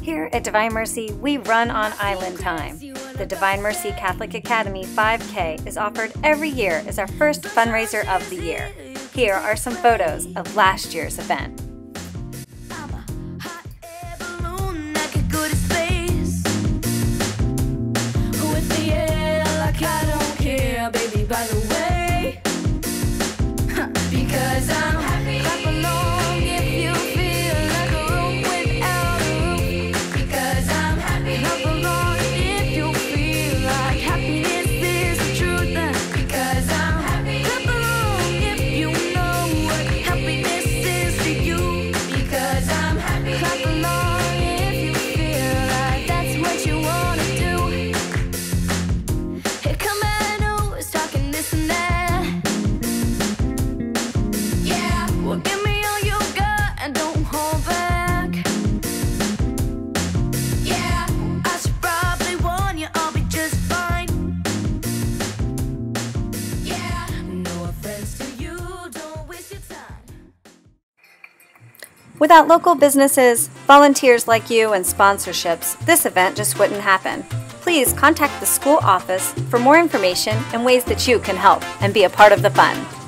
Here at Divine Mercy, we run on island time. The Divine Mercy Catholic Academy 5K is offered every year as our first fundraiser of the year. Here are some photos of last year's event. Because I'm happy. Clap along if you feel like a room without a roof. Because I'm happy. Clap along if you feel like happiness is the truth. Because I'm happy. Clap along if you know what happiness is to you. Because I'm happy. Clap along if you feel like that's what you want to do. Here come Manu, is talking this and that. Well, give me all you got and don't hold back. Yeah, I should probably warn you, I'll be just fine. Yeah, no offense to you, don't waste your time. Without local businesses, volunteers like you, and sponsorships, this event just wouldn't happen. Please contact the school office for more information and ways that you can help and be a part of the fun.